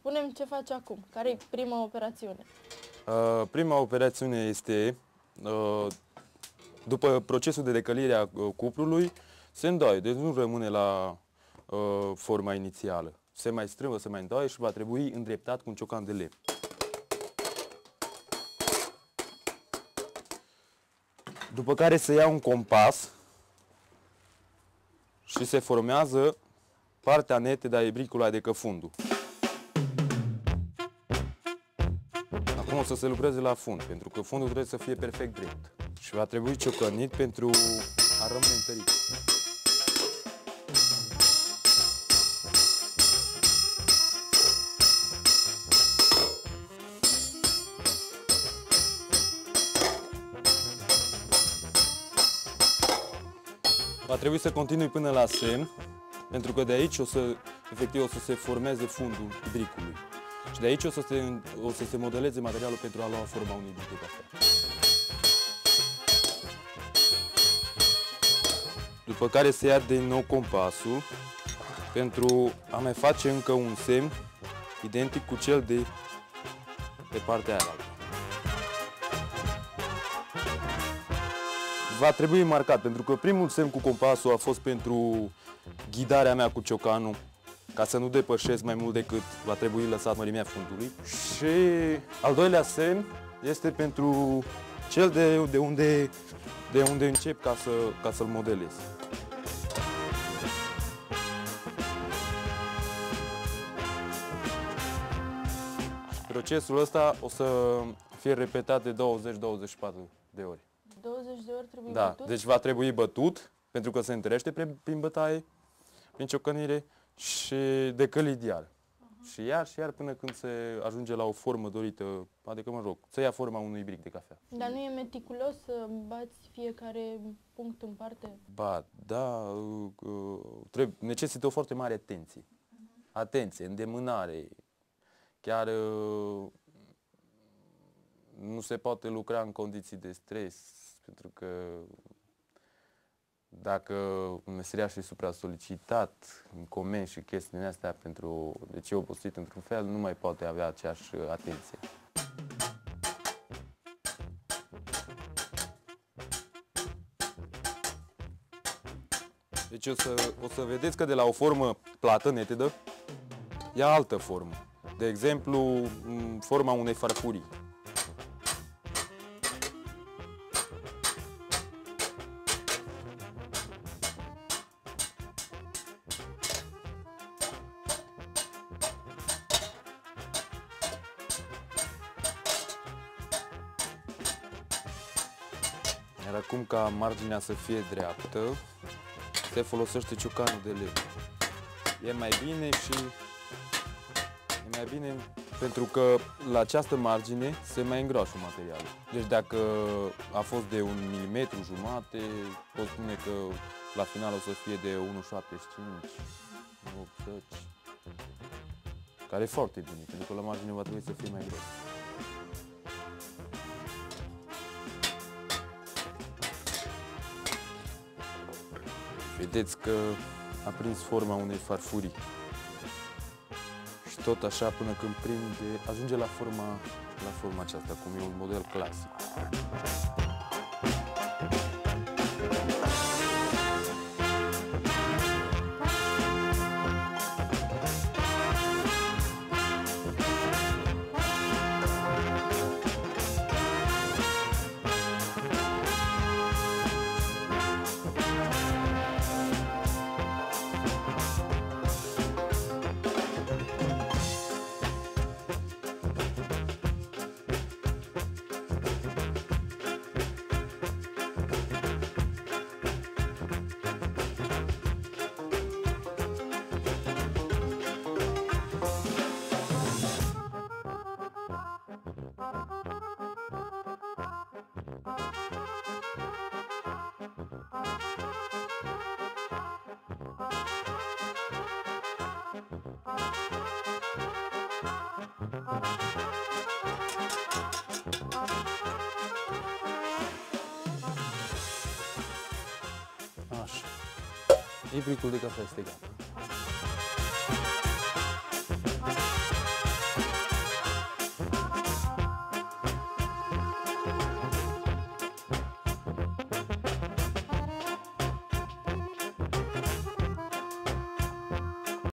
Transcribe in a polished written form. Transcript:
spune-mi ce faci acum. Care e prima operațiune? Prima operațiune este, după procesul de decălire a cuprului, se îndoie, deci nu rămâne la forma inițială. Se mai strâmbă, se mai îndoie și va trebui îndreptat cu un ciocan de lemn. După care se ia un compas și se formează partea netedă a ibricului, adică fundul. Acum o să se lucreze la fund, pentru că fundul trebuie să fie perfect drept. Și va trebui ciocănit pentru a rămâne întărit. Va trebui să continui până la semn, pentru că de aici efectiv o să se formeze fundul ibricului. Și de aici o să se modeleze materialul pentru a lua forma unui ibric de cafea. După care se ia din nou compasul pentru a mai face încă un semn identic cu cel de pe partea aia. Va trebui marcat, pentru că primul semn cu compasul a fost pentru ghidarea mea cu ciocanul, ca să nu depășesc mai mult decât va trebui lăsat mărimea fundului. Și al doilea semn este pentru cel de unde încep ca să-l modelez. Procesul ăsta o să fie repetat de 20-24 de ori. 20 de ori trebuie Da, bătut? deci va trebui bătut, pentru că se întărește prin bătaie, prin ciocănire și decălit iar. Și iar până când se ajunge la o formă dorită, adică mă rog, să ia forma unui ibric de cafea. Dar nu e meticulos să bați fiecare punct în parte? Ba, da, necesită o foarte mare atenție. Atenție, îndemânare. Chiar nu se poate lucra în condiții de stres, pentru că dacă meseria și supra-solicitat, în comenzi și chestiile astea, deci e obosit într-un fel, nu mai poate avea aceeași atenție. Deci o să vedeți că de la o formă plată, netedă, ia altă formă. De exemplu, forma unei farfurii. Iar acum, ca marginea să fie dreaptă, se folosește ciocanul de lemn. E mai bine pentru că la această margine se mai îngroașă materialul. Deci dacă a fost de 1,5 mm, pot spune că la final o să fie de 1,75, 1,80, care e foarte bine, pentru că la margine va trebui să fie mai gros. Vedeți că a prins forma unei farfurii. Și tot așa până când ajunge la forma aceasta, cum e un model clasic. Așa. Ibricul de cafea este gata.